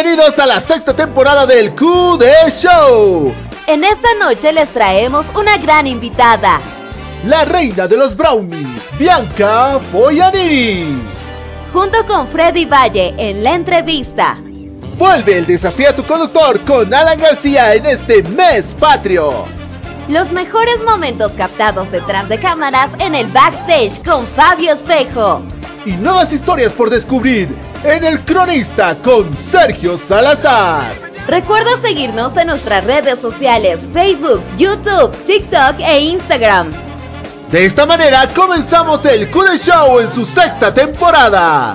Bienvenidos a la sexta temporada del QD Show. En esta noche les traemos una gran invitada, la reina de los brownies, Bianca Foianini. Junto con Freddy Valle en la entrevista. Vuelve el desafío a tu conductor con Alan García en este mes patrio. Los mejores momentos captados detrás de cámaras en el backstage con Fabio Espejo. Y nuevas historias por descubrir en El Cronista con Sergio Salazar. Recuerda seguirnos en nuestras redes sociales, Facebook, YouTube, TikTok e Instagram. De esta manera comenzamos el QD Show en su sexta temporada.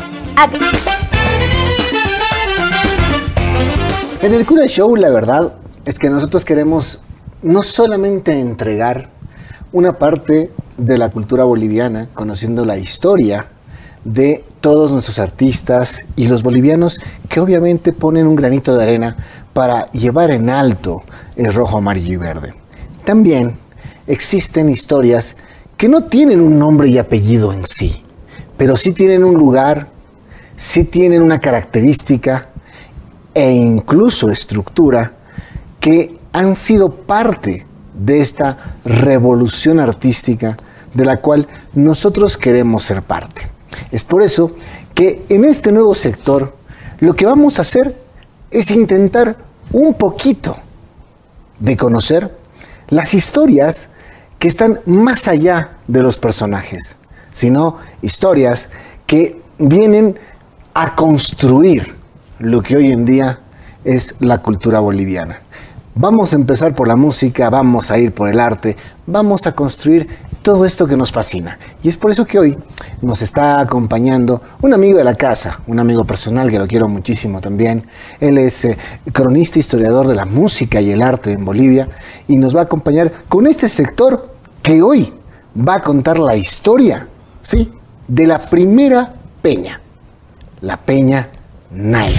En el QD Show, la verdad es que nosotros queremos no solamente entregar una parte de la cultura boliviana, conociendo la historia de todos nuestros artistas y los bolivianos que obviamente ponen un granito de arena para llevar en alto el rojo, amarillo y verde. También existen historias que no tienen un nombre y apellido en sí, pero sí tienen un lugar, sí tienen una característica e incluso estructura que han sido parte de esta revolución artística de la cual nosotros queremos ser parte. Es por eso que en este nuevo sector lo que vamos a hacer es intentar un poquito de conocer las historias que están más allá de los personajes, sino historias que vienen a construir lo que hoy en día es la cultura boliviana. Vamos a empezar por la música, vamos a ir por el arte, vamos a construir todo esto que nos fascina. Y es por eso que hoy nos está acompañando un amigo de la casa, un amigo personal que lo quiero muchísimo también. Él es cronista, historiador de la música y el arte en Bolivia y nos va a acompañar con este sector que hoy va a contar la historia, ¿sí?, de la primera peña, la Peña Naira.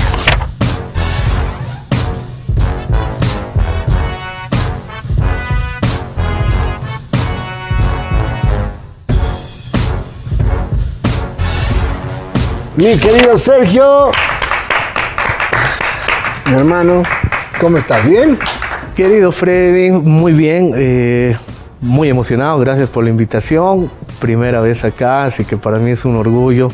Mi querido Sergio, mi hermano, ¿cómo estás? ¿Bien? Querido Freddy, muy bien, muy emocionado, gracias por la invitación, primera vez acá, así que para mí es un orgullo,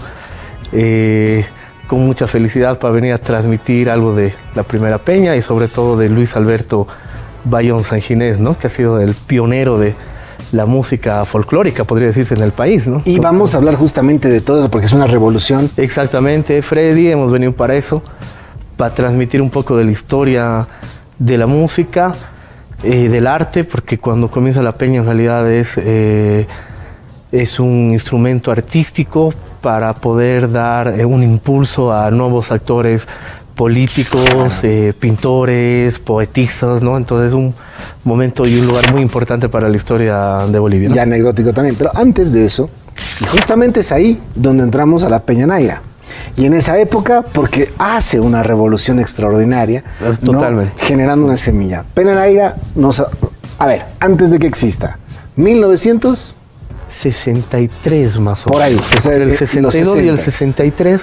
con mucha felicidad para venir a transmitir algo de la primera peña y sobre todo de Luis Alberto Bayón Sanginés, ¿no?, que ha sido el pionero de la música folclórica, podría decirse, en el país, ¿no? Y vamos a hablar justamente de todo eso porque es una revolución. Exactamente, Freddy, hemos venido para eso, para transmitir un poco de la historia de la música, del arte, porque cuando comienza la peña en realidad es un instrumento artístico para poder dar un impulso a nuevos actores políticos, pintores, poetistas, ¿no? Entonces es un momento y un lugar muy importante para la historia de Bolivia, ¿no? Y anecdótico también, pero antes de eso, y justamente es ahí donde entramos a la Peña Naira. Y en esa época, porque hace una revolución extraordinaria, totalmente, ¿no?, generando una semilla. Peña Naira, a ver, antes de que exista, 1963 más o menos. Por ahí. Entre el 62 y el 63.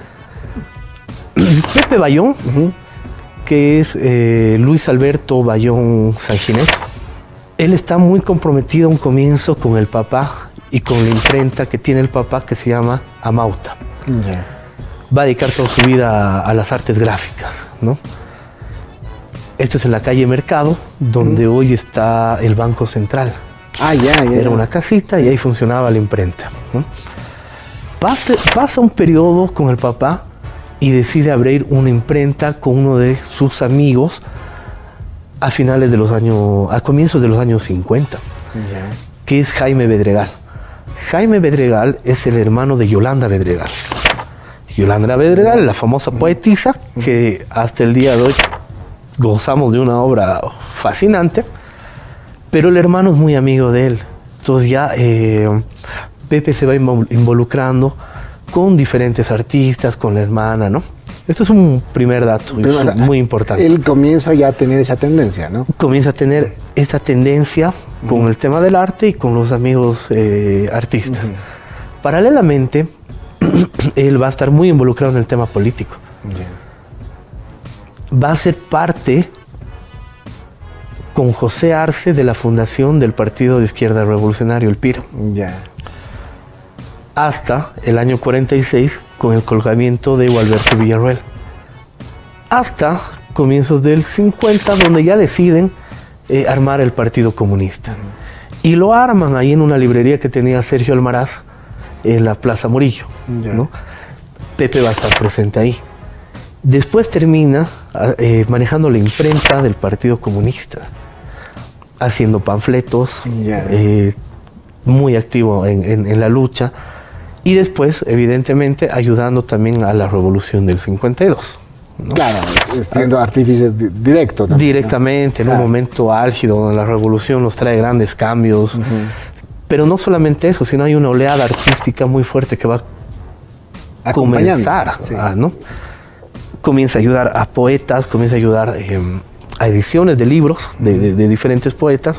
Pepe Bayón, que es Luis Alberto Bayón Sanginés, él está muy comprometido a un comienzo con el papá y con la imprenta que tiene el papá, que se llama Amauta. Yeah. Va a dedicar toda su vida a las artes gráficas, ¿no? Esto es en la calle Mercado, donde hoy está el Banco Central. Era una casita, sí, y ahí funcionaba la imprenta, ¿no? Pasa un periodo con el papá y decide abrir una imprenta con uno de sus amigos a comienzos de los años 50, que es Jaime Bedregal. Jaime Bedregal es el hermano de Yolanda Bedregal. Yolanda Bedregal, la famosa poetisa, que hasta el día de hoy gozamos de una obra fascinante, pero el hermano es muy amigo de él. Entonces ya Pepe se va involucrando con diferentes artistas, con la hermana, ¿no? Esto es un primer dato muy importante. Él comienza ya a tener esa tendencia, ¿no? Comienza a tener esta tendencia con el tema del arte y con los amigos artistas. Paralelamente, él va a estar muy involucrado en el tema político. va a ser parte con José Arce de la fundación del Partido de Izquierda Revolucionario, el PIR. Ya. Hasta el año 46 con el colgamiento de Gualberto Villarroel. Hasta comienzos del 50, donde ya deciden armar el Partido Comunista. Y lo arman ahí en una librería que tenía Sergio Almaraz en la Plaza Murillo, ¿no? Pepe va a estar presente ahí. Después termina manejando la imprenta del Partido Comunista, haciendo panfletos, muy activo en la lucha, y después, evidentemente, ayudando también a la revolución del 52. ¿no? Claro, siendo artífice directo también. Directamente, ¿no? En un momento álgido donde la revolución nos trae grandes cambios. Pero no solamente eso, sino hay una oleada artística muy fuerte que va a comenzar, ¿no? Comienza a ayudar a poetas, comienza a ayudar a ediciones de libros de diferentes poetas.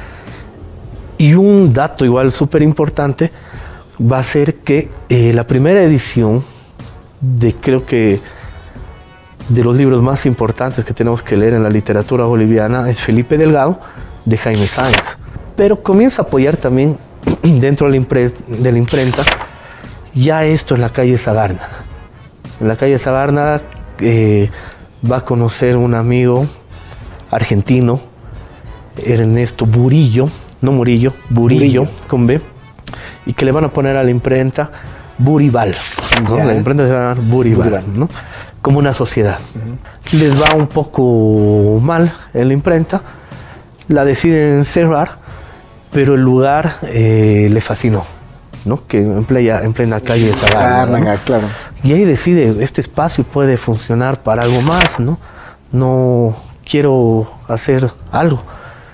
Y un dato igual súper importante va a ser que la primera edición creo que de los libros más importantes que tenemos que leer en la literatura boliviana es Felipe Delgado, de Jaime Sáenz. Pero comienza a apoyar también dentro de la imprenta ya esto en la calle Sagarna. En la calle Sagarna va a conocer un amigo argentino, Ernesto Burillo, no Murillo, Burillo, con B, y que le van a poner a la imprenta Burival, ¿no? La imprenta se va a llamar Burival, ¿no? Como una sociedad. Les va un poco mal en la imprenta, la deciden cerrar, pero el lugar le fascinó, ¿no? Que en plena calle de Sagarna, ¿no? Claro. Y ahí decide, este espacio puede funcionar para algo más, ¿no? No quiero hacer algo.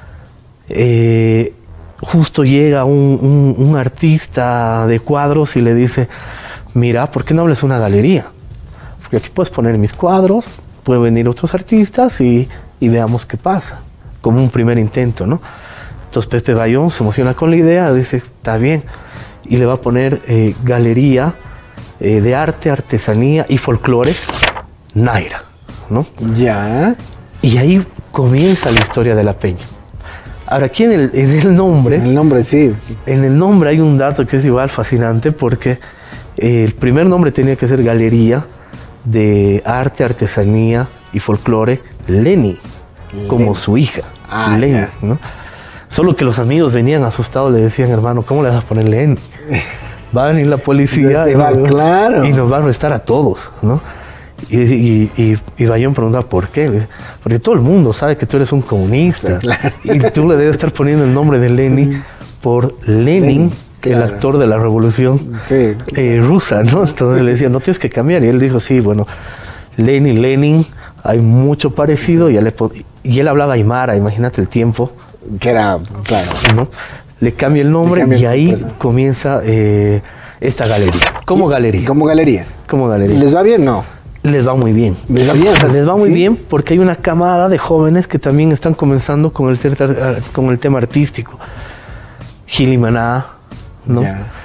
Justo llega un artista de cuadros y le dice, mira, ¿por qué no abres una galería? Porque aquí puedes poner mis cuadros, pueden venir otros artistas y veamos qué pasa, como un primer intento, ¿no? Entonces Pepe Bayón se emociona con la idea, dice, está bien, y le va a poner Galería de Arte, Artesanía y Folclore, Naira, ¿no? Ya. Y ahí comienza la historia de la peña. Ahora, aquí en el nombre... En el nombre, sí. En el nombre hay un dato que es igual fascinante, porque el primer nombre tenía que ser Galería de Arte, Artesanía y Folclore, Leni, como su hija, Leni, ¿no? Solo que los amigos venían asustados, le decían, hermano, ¿cómo le vas a poner Leni? Va a venir la policía y nos va a arrestar a todos, ¿no? Y Bayón pregunta, ¿por qué? Porque todo el mundo sabe que tú eres un comunista, claro. Y tú le debes estar poniendo el nombre de Leni por Lenin, el actor de la revolución rusa, ¿no? Entonces le decía, no tienes que cambiar. Y él dijo, sí, bueno, Lenin, hay mucho parecido. Y él hablaba aymara, imagínate el tiempo. Que era, claro. ¿No? Le cambia el nombre y ahí comienza esta galería. ¿Cómo galería? Como galería. Como galería. ¿Y les va bien? No. Les va muy bien. ¿Les va bien? Les va muy bien porque hay una camada de jóvenes que también están comenzando con el tema artístico. Gili Maná, ¿no?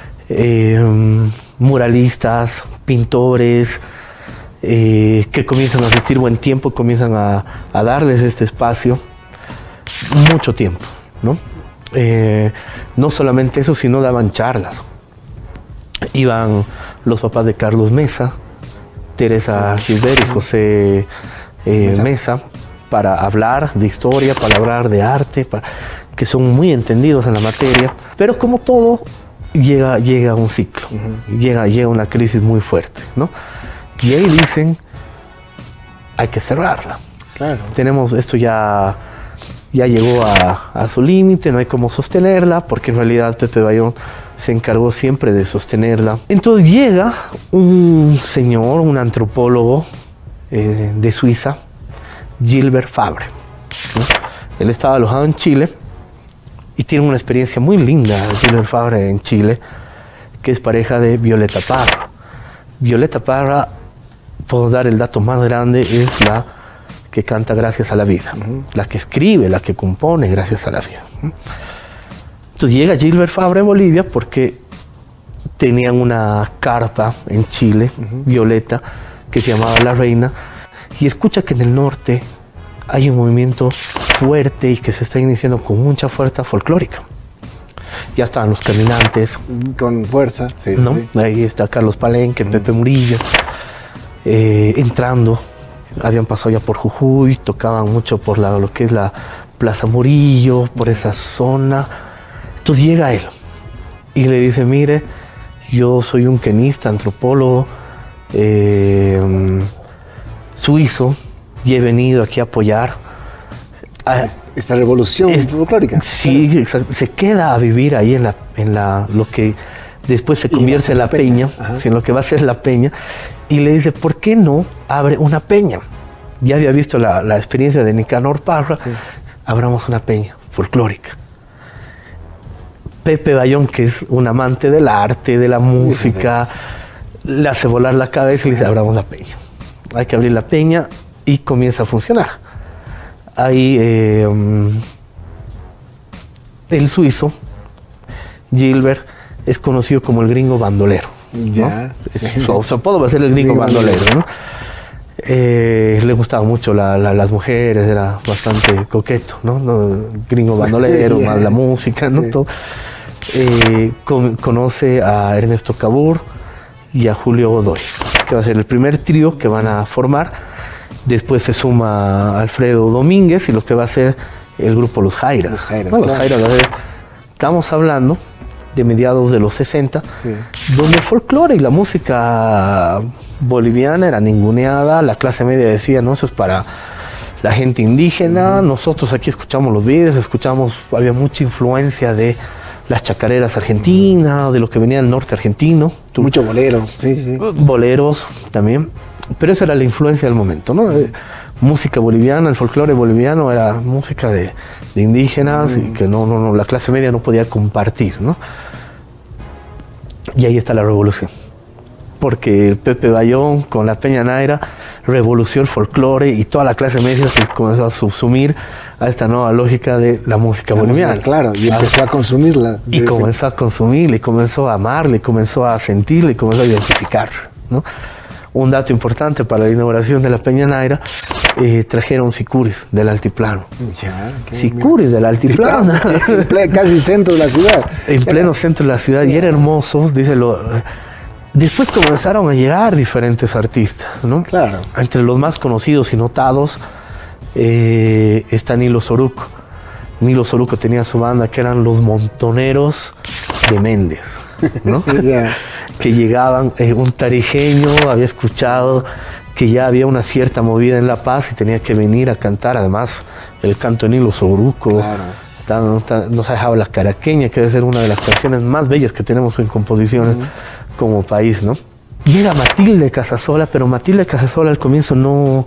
Muralistas, pintores, que comienzan a asistir buen tiempo, comienzan a darles este espacio. Mucho tiempo, ¿no? No solamente eso, sino daban charlas. Iban los papás de Carlos Mesa, Teresa Gilbert y José Mesa, para hablar de historia, para hablar de arte, que son muy entendidos en la materia. Pero como todo, llega un ciclo, llega una crisis muy fuerte, ¿no? Y ahí dicen, hay que cerrarla. Claro. Tenemos esto ya llegó a su límite, no hay cómo sostenerla, porque en realidad Pepe Bayón se encargó siempre de sostenerla. Entonces llega un señor, un antropólogo de Suiza, Gilbert Fabre, ¿no? Él estaba alojado en Chile y tiene una experiencia muy linda, Gilbert Fabre, en Chile, que es pareja de Violeta Parra. Violeta Parra, puedo dar el dato más grande, es la que canta Gracias a la Vida, la que escribe, la que compone Gracias a la Vida. Entonces llega Gilbert Fabre a Bolivia porque tenían una carpa en Chile, Violeta, que se llamaba La Reina, y escucha que en el norte hay un movimiento fuerte y que se está iniciando con mucha fuerza folclórica. Ya estaban los caminantes. Con fuerza, sí. ¿No? Sí. Ahí está Carlos Palenque, Pepe Murillo, entrando. Habían pasado ya por Jujuy, tocaban mucho por lo que es la Plaza Murillo, por esa zona. Entonces llega él y le dice, mire, yo soy un quenista, antropólogo, suizo, y he venido aquí a apoyar esta revolución folclórica. Sí, claro. exacto. Se queda a vivir ahí en lo que después se convierte en la peña, en lo que va a ser la peña, y le dice, ¿por qué no abre una peña? Ya había visto la experiencia de Nicanor Parra, sí. Abramos una peña folclórica. Pepe Bayón, que es un amante del arte, de la música, le hace volar la cabeza y le dice, abramos la peña. Hay que abrir la peña y comienza a funcionar. Ahí el suizo, Gilbert, es conocido como el gringo bandolero. Ya. ¿No? Sí. Su apodo va a ser el gringo bandolero, ¿no? Le gustaban mucho las mujeres, era bastante coqueto, ¿no? Gringo bandolero, más la música, ¿no? Sí. Todo. Conoce a Ernesto Cabur y a Julio Godoy, que va a ser el primer trío que van a formar. Después se suma Alfredo Domínguez y lo que va a ser el grupo Los Jairas. Los Jairas, claro. Los Jairas, estamos hablando de mediados de los 60, sí. Donde el folclore y la música boliviana era ninguneada. La clase media decía, no, eso es para la gente indígena. Nosotros aquí escuchamos los videos, había mucha influencia de las chacareras argentinas, de lo que venía del norte argentino. Mucho bolero, sí. Boleros también. Pero esa era la influencia del momento, ¿no? Música boliviana, el folclore boliviano era música de indígenas y que la clase media no podía compartir, ¿no? Y ahí está la revolución. Porque el Pepe Bayón con la Peña Naira revolucionó el folclore y toda la clase media se comenzó a subsumir a esta nueva lógica de la música boliviana. Claro, y empezó a consumirla. Y comenzó a consumirla, y comenzó a amarla, y comenzó a sentirla, y comenzó a identificarse, ¿no? Un dato importante para la inauguración de la Peña Naira, trajeron sicuris del altiplano. Sicuris del altiplano. Casi centro de la ciudad. En pleno centro de la ciudad, y era hermoso, Después comenzaron a llegar diferentes artistas, ¿no? Claro. Entre los más conocidos y notados está Nilo Soruco. Nilo Soruco tenía su banda que eran los Montoneros de Méndez, ¿no? Que llegaban, un tarijeño había escuchado que ya había una cierta movida en La Paz y tenía que venir a cantar, además el canto de Nilo Soruco, claro. Nos ha dejado La Caraqueña, que debe ser una de las canciones más bellas que tenemos en composiciones como país, ¿no? Y era Matilde Casasola, pero Matilde Casasola al comienzo no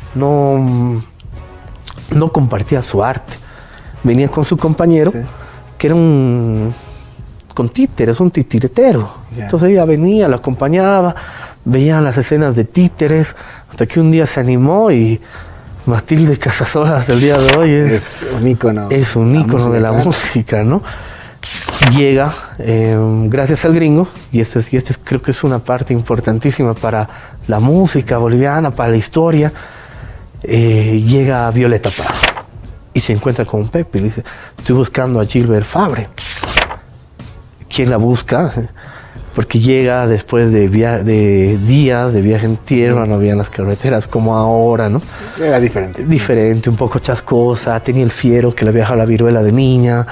compartía su arte. Venía con su compañero, sí. Que era con títeres, un titiretero. Yeah. Entonces ella venía, lo acompañaba, veían las escenas de títeres, hasta que un día se animó y Matilde Casasola hasta el día de hoy es un ícono. Es un ícono de la música, ¿no? Llega, gracias al gringo, y este creo que es una parte importantísima para la música boliviana, para la historia, llega Violeta Parra y se encuentra con Pepe y le dice, estoy buscando a Gilbert Fabre. ¿Quién la busca? Porque llega después de días de viaje en tierra, no habían las carreteras como ahora, ¿no? Era diferente. Diferente, un poco chascosa, tenía el fiero que le había dejado la viruela de niña,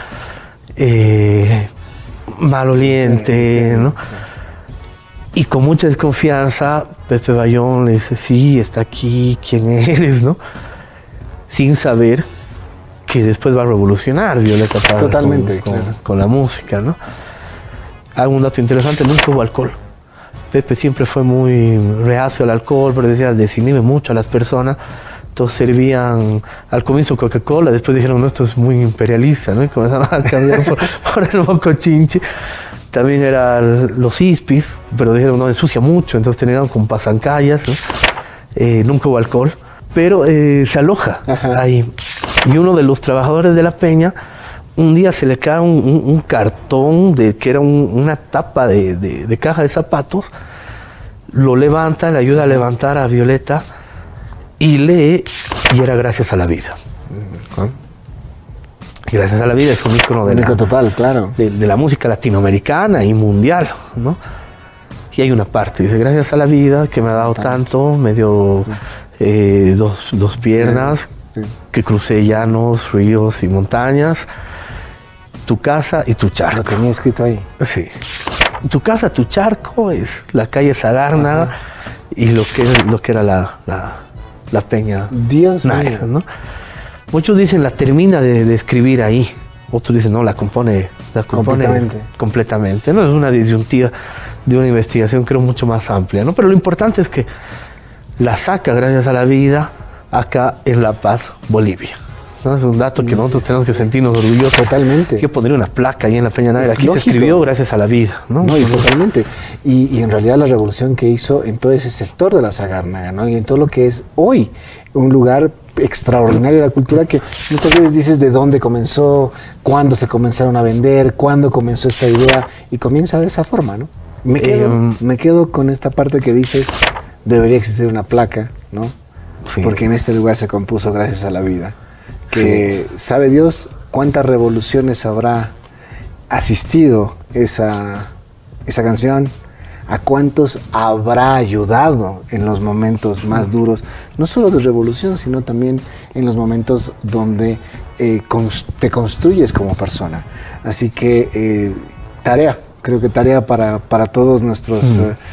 maloliente, ¿no? Sí. Y con mucha desconfianza, Pepe Bayón le dice, sí, está aquí, ¿quién eres, no? Sin saber que después va a revolucionar Violeta Parra. Totalmente, con la música, ¿no? Hay un dato interesante, nunca hubo alcohol. Pepe siempre fue muy reacio al alcohol, pero decía, desinhibe mucho a las personas. Entonces servían al comienzo Coca-Cola, después dijeron, no, esto es muy imperialista, ¿no? Y comenzaron a cambiar por el mocochinchi. También eran los ispis, pero dijeron, no, ensucia mucho, entonces tenían con pasancayas, ¿no? Nunca hubo alcohol, pero se aloja ahí. Y uno de los trabajadores de la peña, un día se le cae un cartón que era una tapa de caja de zapatos, lo levanta, le ayuda a levantar a Violeta y lee, y era Gracias a la Vida. ¿No? Y Gracias a la Vida es un ícono de total, claro. de la música latinoamericana y mundial, ¿no? Y hay una parte, dice, gracias a la vida que me ha dado tanto, me dio dos piernas, que crucé llanos, ríos y montañas, tu casa y tu charco. Lo tenía escrito ahí. Sí. Tu casa, tu charco es la calle Sagárnaga y lo que era la Peña Dios Naira, ¿no? Muchos dicen la termina de escribir ahí, otros dicen no, la compone completamente, ¿no? Es una disyuntiva de una investigación creo mucho más amplia, ¿no? Pero lo importante es que la saca Gracias a la Vida acá en La Paz, Bolivia, ¿no? Es un dato que nosotros tenemos que sentirnos orgullosos. Totalmente. Yo pondría una placa ahí en la Peña Naira, aquí lógico. Se escribió Gracias a la Vida, ¿no? No, y totalmente. Y en realidad la revolución que hizo en todo ese sector de la Sagárnaga, ¿no? Y en todo lo que es hoy un lugar extraordinario de la cultura, que muchas veces dices de dónde comenzó, cuándo se comenzaron a vender, cuándo comenzó esta idea, y comienza de esa forma, ¿no? Me quedo con esta parte que dices, debería existir una placa, ¿no? Sí. Porque en este lugar se compuso Gracias a la Vida. Que sabe Dios cuántas revoluciones habrá asistido esa canción, a cuántos habrá ayudado en los momentos más duros, no solo de revolución, sino también en los momentos donde te construyes como persona. Así que creo que tarea para todos nuestros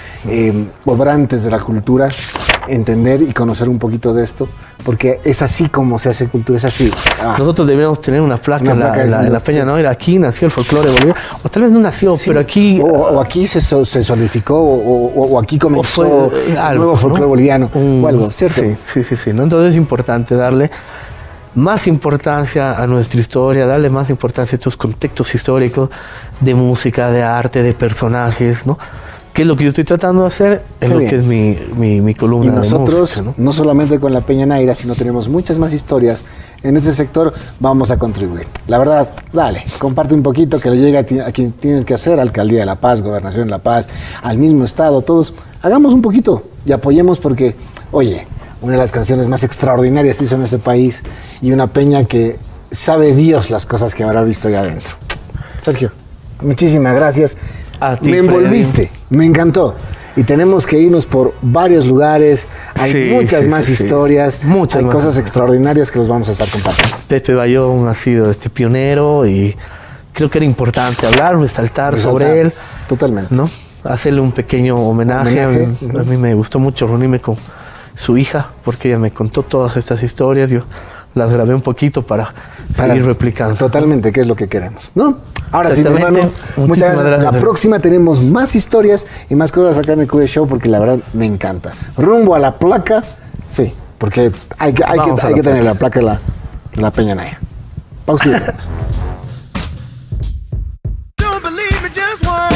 obrantes de la cultura, entender y conocer un poquito de esto, porque es así como se hace cultura, es así. Nosotros deberíamos tener una placa en la Peña Naira. Aquí nació el folclore boliviano, o tal vez no nació, pero aquí... O aquí se solidificó, o aquí comenzó el nuevo folclore boliviano, o algo, ¿cierto? Sí, ¿no? Entonces es importante darle más importancia a nuestra historia, darle más importancia a estos contextos históricos de música, de arte, de personajes, ¿no? Que es lo que yo estoy tratando de hacer en lo que es mi columna de música. Y nosotros, no solamente con la Peña Naira, sino tenemos muchas más historias en este sector, vamos a contribuir. La verdad, dale, comparte un poquito, que le llegue a quien tienes que hacer, Alcaldía de La Paz, Gobernación de La Paz, al mismo Estado, todos. Hagamos un poquito y apoyemos porque, oye, una de las canciones más extraordinarias que hizo en este país y una peña que sabe Dios las cosas que habrá visto allá adentro. Sergio, muchísimas gracias. A ti, me envolviste, me encantó. Y tenemos que irnos por varios lugares. Hay muchas más historias, hay cosas extraordinarias que los vamos a estar compartiendo. Pepe Bayón ha sido pionero y creo que era importante hablar, resaltar sobre él. Totalmente. ¿No? Hacerle un pequeño homenaje. A mí me gustó mucho reunirme con su hija, porque ella me contó todas estas historias. Yo las grabé un poquito para seguir replicando. Totalmente, que es lo que queremos, ¿no? Ahora sí, mi hermano, muchas gracias. La próxima tenemos más historias y más cosas acá en el QD Show, porque la verdad me encanta. Rumbo a la placa, sí, porque hay que tener la placa de la Peña Naira. Pausa y volvemos.